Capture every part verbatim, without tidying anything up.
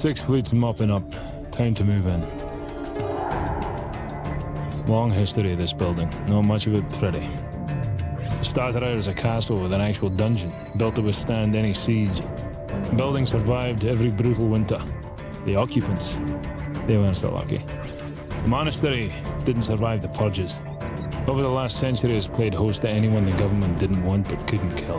Six fleets mopping up. Time to move in. Long history of this building. Not much of it pretty. It started out as a castle with an actual dungeon, built to withstand any siege. The building survived every brutal winter. The occupants, they weren't so lucky. The monastery didn't survive the purges. Over the last century, it's played host to anyone the government didn't want but couldn't kill.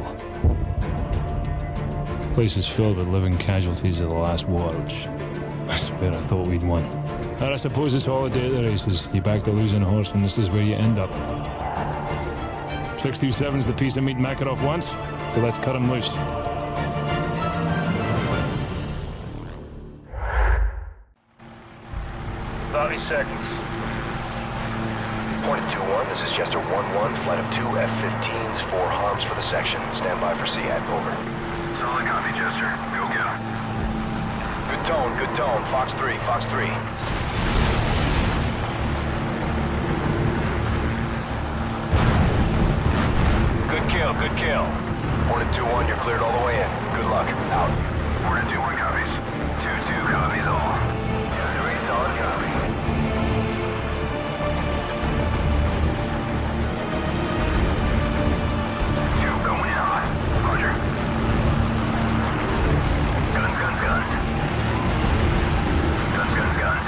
The place is filled with living casualties of the last war, which I swear I thought we'd won. And I suppose it's all a day of the races. You back the losing horse and this is where you end up. six two seven's the piece of meat Makarov wants, so let's cut him loose. thirty seconds. Point two one, this is Jester one one, flight of two F fifteens, four harms for the section. Stand by for C A T, over. Solid copy, Jester. Go get him. Good tone, good tone. Fox three, Fox three. Good kill, good kill. Hornet two one, you're cleared all the way in. Good luck. Out. Hornet two one copies. two two copies all. Yeah, three solid copy. Two going in on. Roger. Guns, guns, guns. Guns, guns, guns.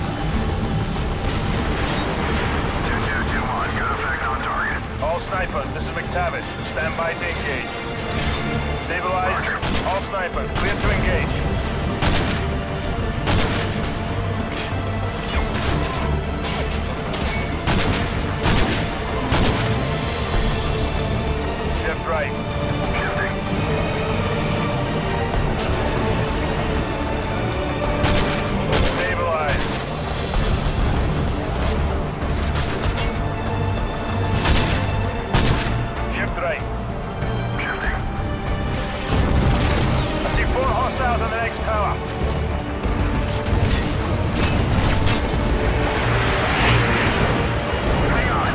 two two two one, good effect on target. All snipers, this is MacTavish. Stand by to engage. Stabilize. All snipers, clear to engage. Shift right. Shifting. Stabilize. Shift right. Shifting. I see four hostiles on the next tower. Hang on.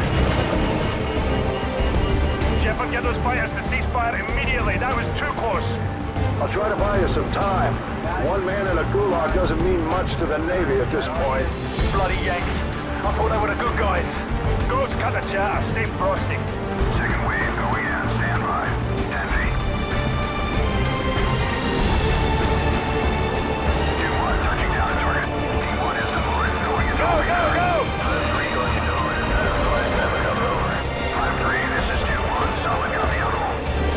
Shepard, get those fighters to cease fire immediately. That was too close. I'll try to buy you some time. One man in a Gulag doesn't mean much to the Navy at this point. Bloody Yanks. I thought they were the good guys. Ghost, cut the chatter. Stay frosty. Second wave going in. Stand by. ten feet. two one touching down at target. T one is deployed. Going into Go, go, go! five three going into orbit. five seven cover over. five three, this is two one. Solid copy on hold.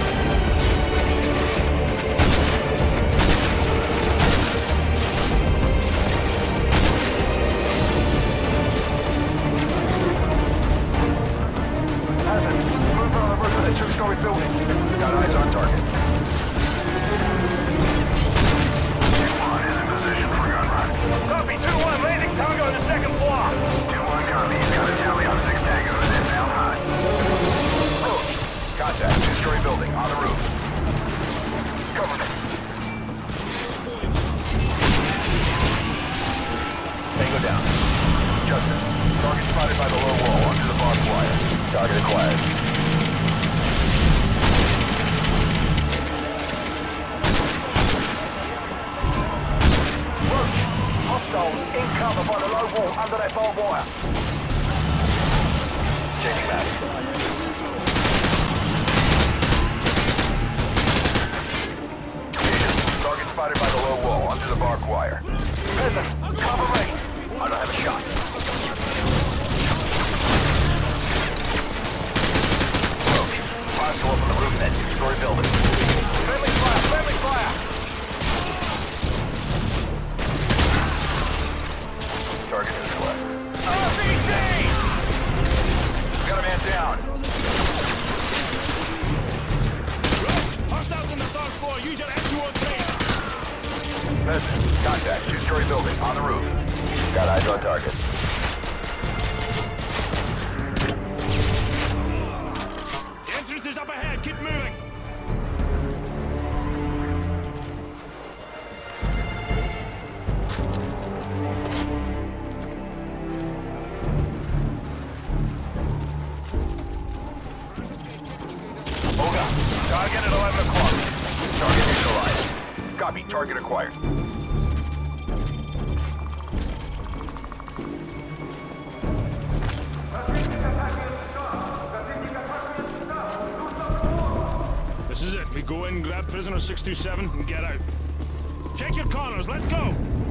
Hasn't. Move on the roof of that two-story building. Got eyes on target. two one is in position for gun run. Copy, two one, landing tango on the second floor. two one copy. He's got a tally on six tango and is down high. Roach. Contact, two-story building, on the roof. Cover me. Tango down. Justice. Target spotted by the low wall, under the barbed wire. Target acquired. Roach, hostiles in cover by the low wall under that barbed wire. Changing map. Target spotted by the low wall, under the barbed wire. Peasant, cover me. I don't have a shot. Roach, hostile up on the roof of that two-story building. Friendly fire, friendly fire. Target neutralized. R C C! Got a man down. Hostiles on the third floor, use your S two one three. Peasant, contact, two-story building, on the roof. Got eyes on target. The entrance is up ahead, keep moving. Olga, Target at eleven o'clock. target neutralized. Copy, target acquired. in, grab prisoner six two seven, and get out. Check your corners, let's go!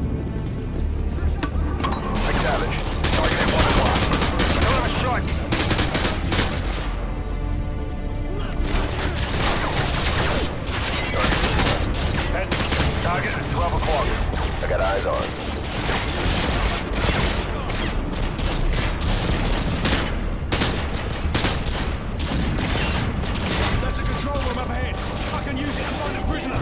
MacTavish, targeting one o'clock. I don't have a shot. Head. Target at twelve o'clock. I got eyes on. That's a control room up ahead. I can use it to find a prisoner.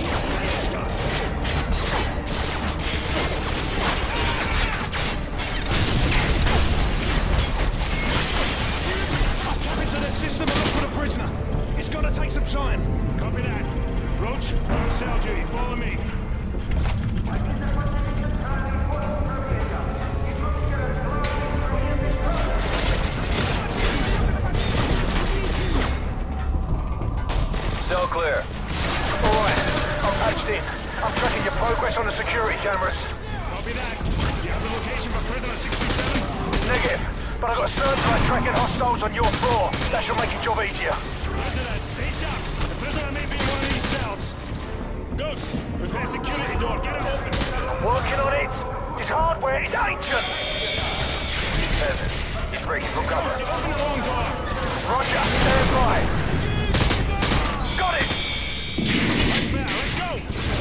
Tap into the system and look for the prisoner. It's gonna take some time. Copy that. Roach, on cell duty. Follow me. Cell clear. Alright, I'm patched in. I'm tracking your progress on the security cameras. Copy that. Do you have the location for prisoner sixty-seven? Negative, but I've got a searchlight tracking hostiles on your floor. That should make your job easier. Roger that. Stay sharp. The prisoner may be in one of these cells. Ghost, repair security door. Get it open. I'm working on it. This hardware is ancient. Sanderson, he's breaking from cover. You opened the wrong door. Roger, stand by. Got it! Now, let's go.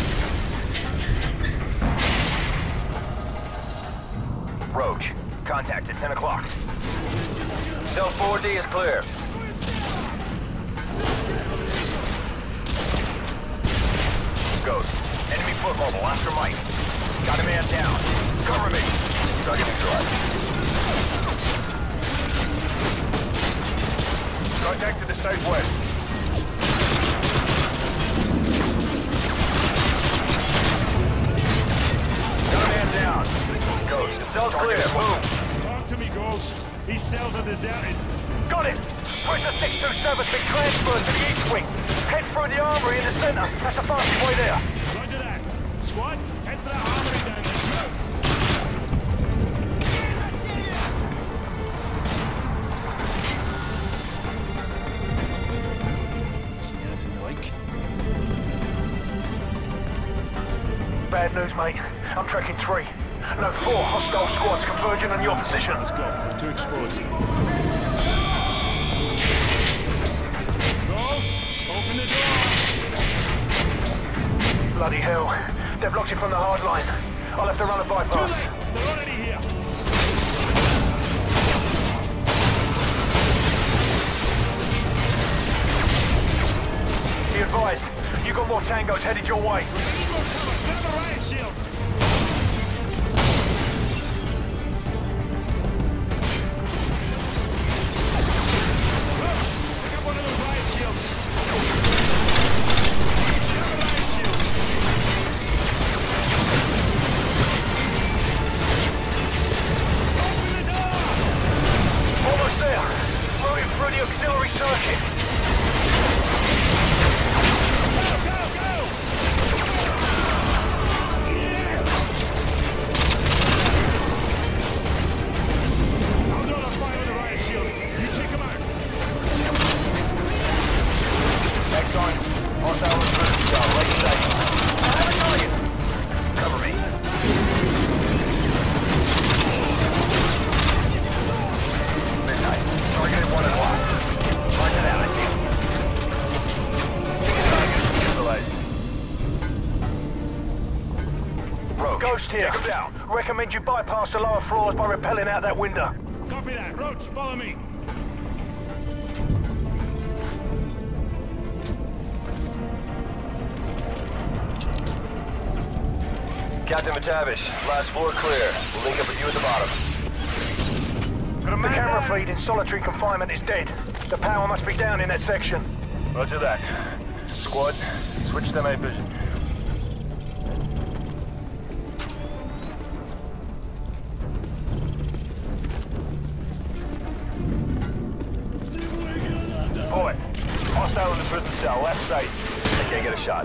Roach, contact at ten o'clock. Cell four D is clear. Ghost, enemy foot mobile, after Mike. Got a man down. Cover me. Target neutralized. Contact to the southwest. Got a man down. Ghost, the cell's clear. Move. Talk to me, Ghost. These cells are deserted. Got it! Prisoner six two seven's been transferred to the east wing. Head through the armory in the center. That's the fastest way there. Roger that. Squad, head for that armory down there. See anything you like? Bad news, mate. I'm tracking three. No, four hostile squads converging on your position. Let's go. We're too exposed. Ghost, open the door. Bloody hell. They've blocked it from the hard line. I'll have to run a Too bypass. late. They're already here. Be advised, you got more tangos headed your way. Need more cover. Grab a riot shield. Pick up one of those riot shields. Grab a riot shield. Open the door. Almost there. Moving through the auxiliary circuit. Go, go, go! I'll do the fire with the riot shield. You take him out. Next on. Hostile recruit. Cell, right side. I have a target. Cover me. Midnight. Target at one o'clock. Roger that, I see him. Roach, Ghost here. take him down. Recommend you bypass the lower floors by rappelling out that window. Copy that. Roach, follow me. Captain MacTavish, last floor clear. We'll link up with you at the bottom. The camera feed in solitary confinement is dead. The power must be down in that section. Roger that. Squad, switch to night vision. Boy, hostile in the prison cell, left side. I can't get a shot.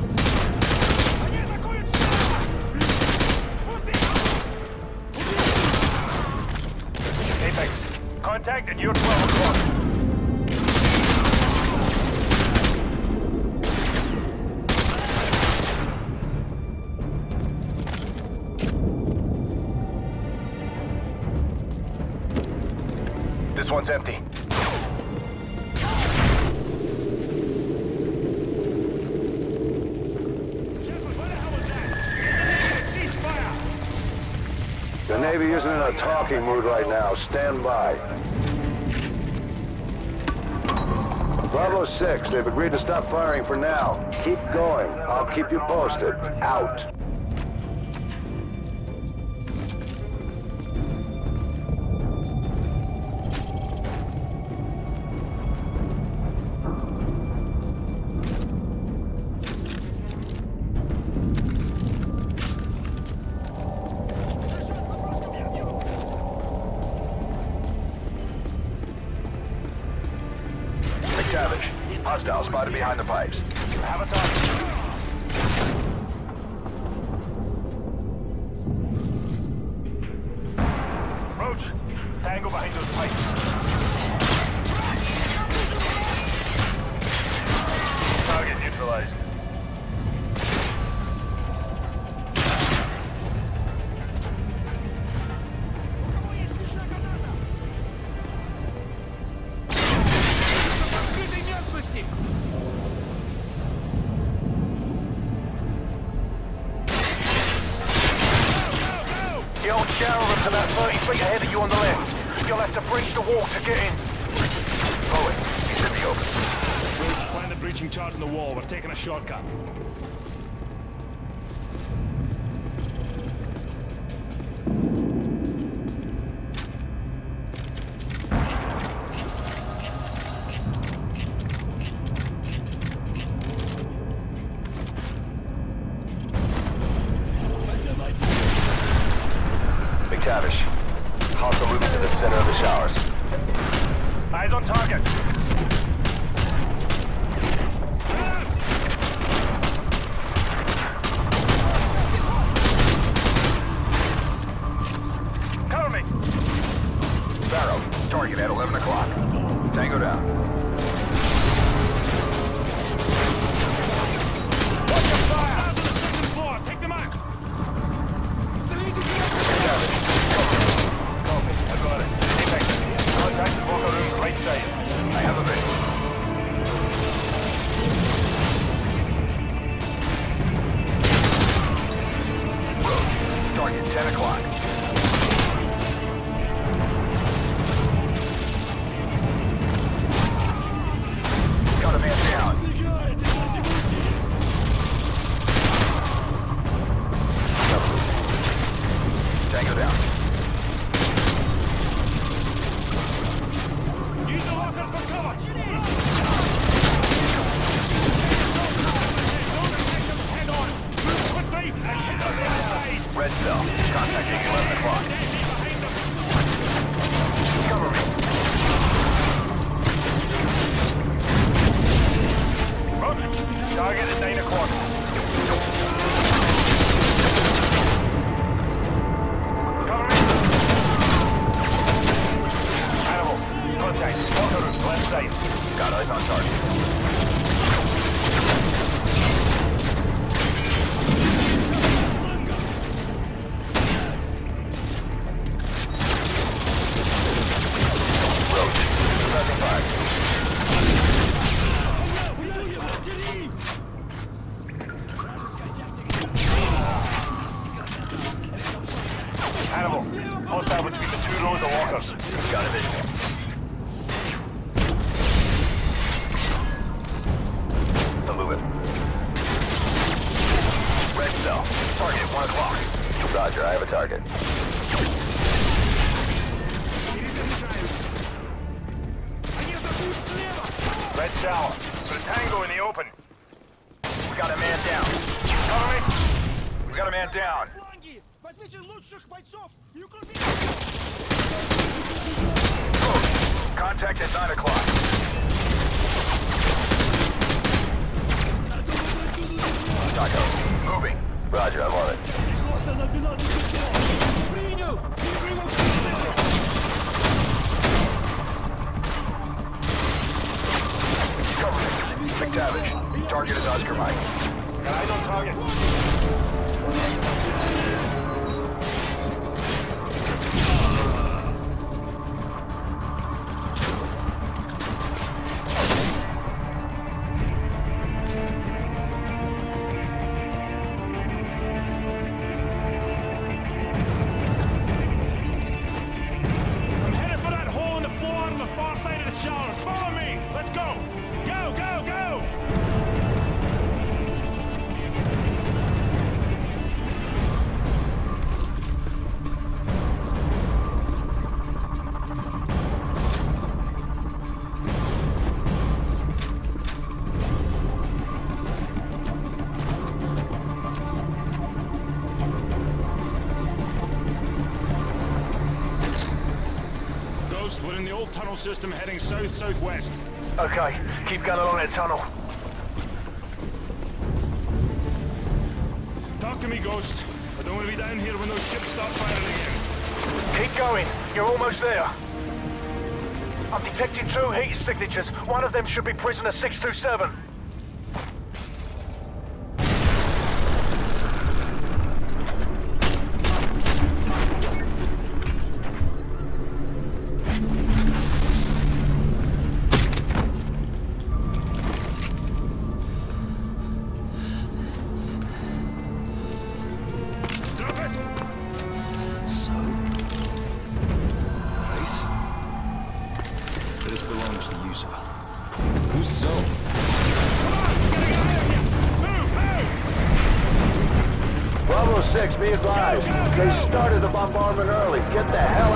Apex, contact at your twelve o'clock. This one's empty. The Navy isn't in a talking mood right now. Stand by. Bravo six, they've agreed to stop firing for now. Keep going. I'll keep you posted. Out. MacTavish, hostile spotted behind the pipes. Have a target. Roach, tango behind those pipes. Target neutralized. The old shower room's about thirty feet ahead of you on the left. You'll have to breach the wall to get in. Owen, he's in the open. Roach, plant a breaching charge in the wall. We're taking a shortcut. MacTavish, hostile moving to the center of the showers. Eyes on target. Cover me. Barrow, target at eleven o'clock. Tango down. Watch your fire! Start to the second floor. Take them out. MacTavish, Copy. I got it. Apex. Contact the Boca room right side. I have a bit. Roach, target ten o'clock. Got a man down. Tango down. Use the lockers for cover. Head on. Move quickly and hit the other side. Red cell, contacting eleven o'clock. Cover me. Roach, target at nine o'clock. Cover me. Animal, contact. Boca room left side. Got eyes on target. Roach, pressing fire. Animal, hostile between the two rows of walkers. Got a vision. I'm moving. Red cell, target at one o'clock. Roger, I have a target. Red shower. Put a tango in the open. We got a man down. Cover me. We got a man down. Roach, contact at nine o'clock. Taco, moving. Roger, I'm on it. Cover me. MacTavish, target is Oscar Mike. Got eyes on target. We're in the old tunnel system heading south-southwest. Okay, keep going along that tunnel. Talk to me, Ghost. I don't want to be down here when those ships start firing again. Keep going. You're almost there. I'm detecting two heat signatures. One of them should be prisoner six two seven. Bravo six, be advised. They started the bombardment early. Get the hell